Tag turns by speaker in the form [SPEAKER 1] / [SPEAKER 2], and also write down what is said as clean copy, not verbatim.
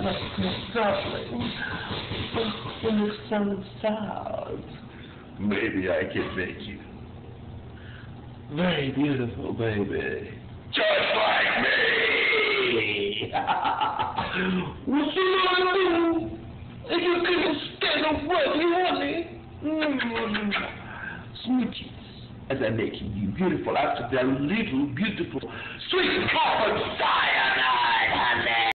[SPEAKER 1] makes me darling. You look so sad. Maybe I can make you very beautiful, baby. Just like me! What's the matter? If you couldn't stand away, honey. Sweeties, as I'm making you beautiful after that little beautiful sweet carbon cyanide, honey.